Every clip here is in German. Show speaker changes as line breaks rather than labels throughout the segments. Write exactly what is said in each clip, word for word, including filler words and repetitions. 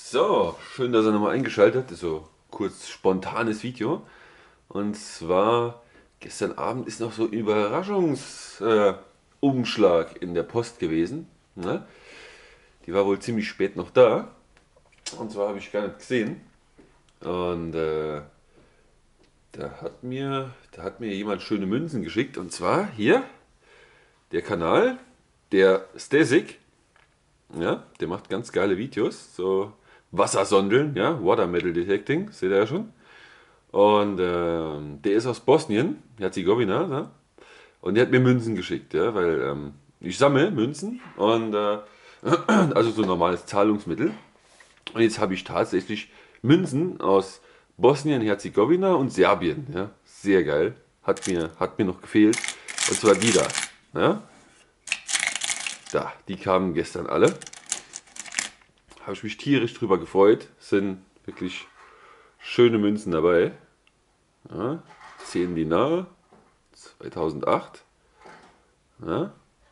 So, schön, dass er nochmal eingeschaltet hat. So kurz spontanes Video. Und zwar gestern Abend ist noch so ein Überraschungsumschlag äh, Umschlag in der Post gewesen. Ne? Die war wohl ziemlich spät noch da. Und zwar habe ich gar nicht gesehen. Und äh, da hat mir, da hat mir jemand schöne Münzen geschickt. Und zwar hier der Kanal, der Stasik. Ja, der macht ganz geile Videos. So Wassersondeln, ja, Water Metal Detecting, seht ihr ja schon. Und ähm, der ist aus Bosnien, Herzegowina, ne? Und der hat mir Münzen geschickt, ja, weil ähm, ich sammle Münzen und äh, also so ein normales Zahlungsmittel. Und jetzt habe ich tatsächlich Münzen aus Bosnien, Herzegowina und Serbien, ja, sehr geil. Hat mir, hat mir noch gefehlt. Und zwar die da, ja. Da, die kamen gestern alle. Habe ich mich tierisch drüber gefreut. Sind wirklich schöne Münzen dabei. Ja, zehn Dinar, zweitausendacht. Ja,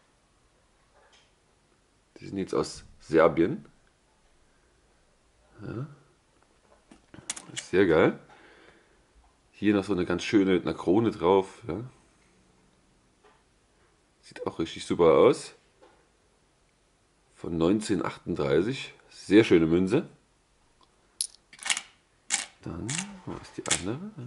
die sind jetzt aus Serbien. Ja, ist sehr geil. Hier noch so eine ganz schöne mit einer Krone drauf. Ja. Sieht auch richtig super aus. Von neunzehnhundertachtunddreißig. Sehr schöne Münze. Dann, wo ist die andere? Ja.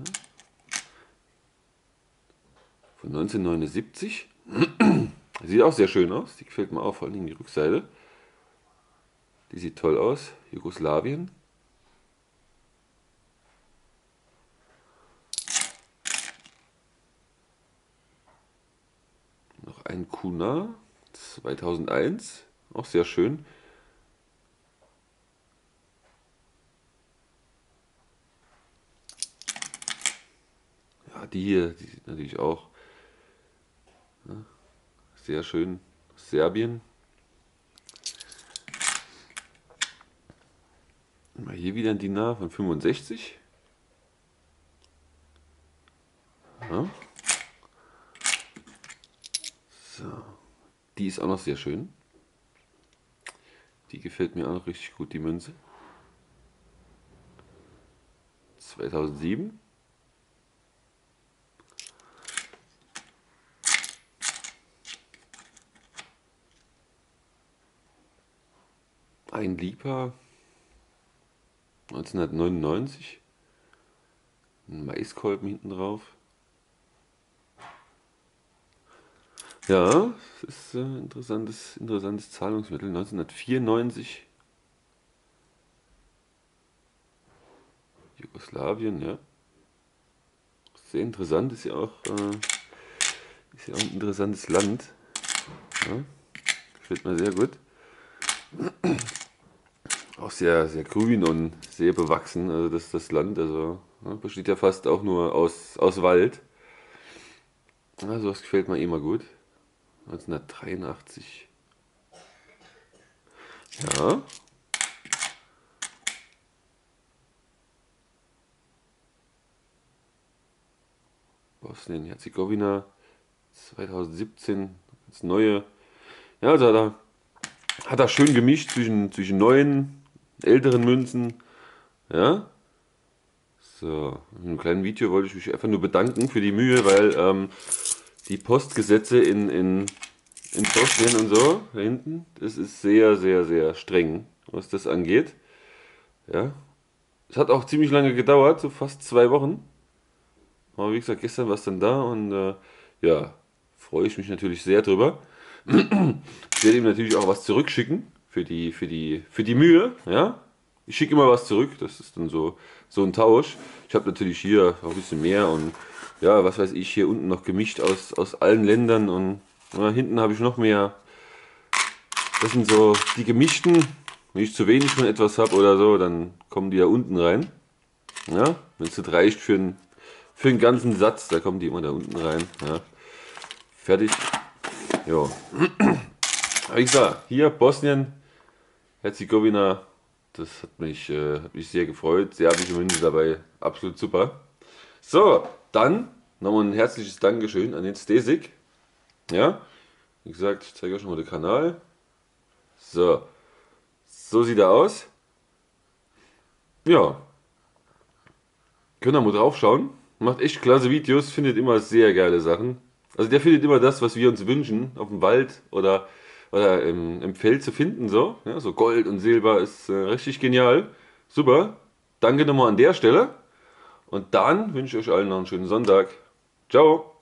Von neunzehnhundertneunundsiebzig. Sieht auch sehr schön aus. Die gefällt mir auch, vor allem die Rückseite. Die sieht toll aus. Jugoslawien. Noch ein Kuna. zweitausendeins. Auch sehr schön. Ja, die hier, die sieht natürlich auch, ja, sehr schön. Serbien. Mal hier wieder ein Dinar von fünfundsechzig. Ja. So. Die ist auch noch sehr schön. Die gefällt mir auch noch richtig gut, die Münze. zweitausendsieben. Ein Lipa. neunzehnhundertneunundneunzig. Ein Maiskolben hinten drauf. Ja, das ist ein interessantes, interessantes Zahlungsmittel. neunzehnhundertvierundneunzig. Jugoslawien, ja. Sehr interessant, ist ja auch, äh, ist ja auch ein interessantes Land. Ja, gefällt mir sehr gut. Auch sehr, sehr grün und sehr bewachsen, also das, das Land, also ja, besteht ja fast auch nur aus, aus Wald. Ja, sowas gefällt mir immer gut. neunzehnhundertdreiundachtzig. Ja. Bosnien-Herzegowina zweitausendsiebzehn, das neue. Ja, also hat er, hat er schön gemischt zwischen, zwischen neuen, älteren Münzen. Ja. So, in einem kleinen Video wollte ich mich einfach nur bedanken für die Mühe, weil ähm, die Postgesetze in, in, in Bosnien und so, da hinten, das ist sehr, sehr, sehr streng, was das angeht. Ja. Es hat auch ziemlich lange gedauert, so fast zwei Wochen. Aber wie gesagt, gestern war es dann da und äh, ja, freue ich mich natürlich sehr drüber. Ich werde ihm natürlich auch was zurückschicken für die, für die, für die Mühe. Ja? Ich schicke immer was zurück, das ist dann so, so ein Tausch. Ich habe natürlich hier auch ein bisschen mehr und ja, was weiß ich, hier unten noch gemischt aus, aus allen Ländern und ja, hinten habe ich noch mehr. Das sind so die gemischten. Wenn ich zu wenig von etwas habe oder so, dann kommen die da unten rein. Ja? Wenn es nicht reicht für einen für den ganzen Satz, da kommen die immer da unten rein. Ja. Fertig. Jo. Wie gesagt, hier Bosnien, Herzegowina, das hat mich, äh, hat mich sehr gefreut. Serbische Münze dabei, absolut super. So, dann nochmal ein herzliches Dankeschön an den Stasik. Ja, wie gesagt, ich zeige euch schon mal den Kanal. So, so sieht er aus. Ja, könnt ihr mal drauf schauen. Macht echt klasse Videos, findet immer sehr geile Sachen. Also der findet immer das, was wir uns wünschen, auf dem Wald oder, oder im, im Feld zu finden. So, ja, so Gold und Silber ist äh, richtig genial. Super. Danke nochmal an der Stelle. Und dann wünsche ich euch allen noch einen schönen Sonntag. Ciao.